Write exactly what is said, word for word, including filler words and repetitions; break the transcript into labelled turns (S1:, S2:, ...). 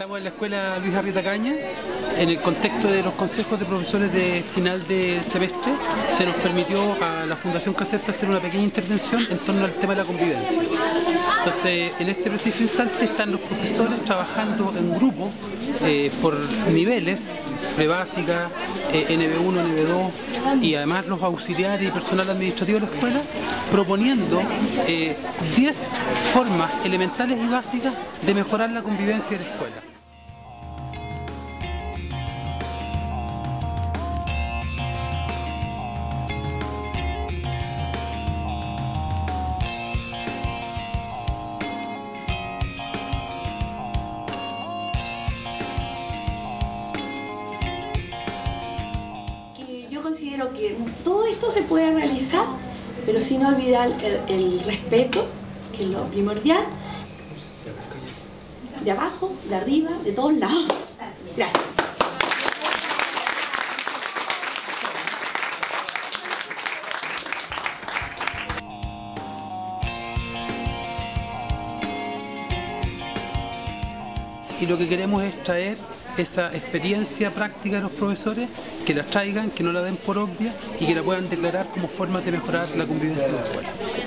S1: Estamos en la escuela Luis Arrieta Caña, en el contexto de los consejos de profesores de final de semestre. Se nos permitió a la Fundación Caserta hacer una pequeña intervención en torno al tema de la convivencia. Entonces, en este preciso instante están los profesores trabajando en grupo eh, por niveles, prebásica, eh, N B uno, N B dos, y además los auxiliares y personal administrativo de la escuela, proponiendo eh, diez formas elementales y básicas de mejorar la convivencia de la escuela.
S2: Yo considero que todo esto se puede realizar, pero sin olvidar el, el respeto, que es lo primordial, de abajo, de arriba, de todos lados. Gracias.
S1: Y lo que queremos es traer esa experiencia práctica de los profesores, que la traigan, que no la den por obvia y que la puedan declarar como forma de mejorar la convivencia en la escuela.